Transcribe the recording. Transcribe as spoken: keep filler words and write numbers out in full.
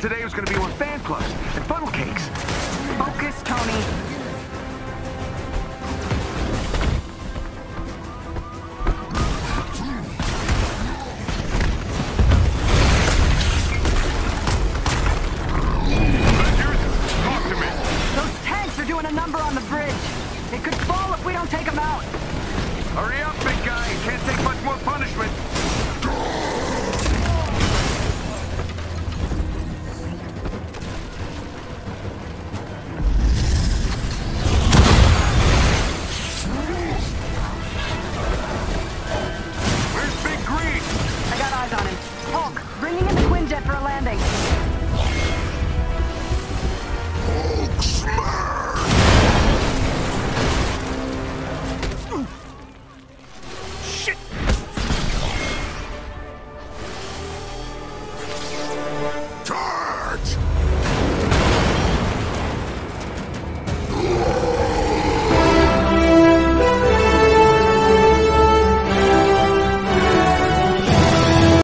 today was going to be more fan clubs and funnel cakes. Focus, Tony. Talk to me. Those tanks are doing a number on the bridge. It could fall if we don't take them out. Hurry up, big guy. Can't take much more punishment. Bringing in the Quinjet for a landing.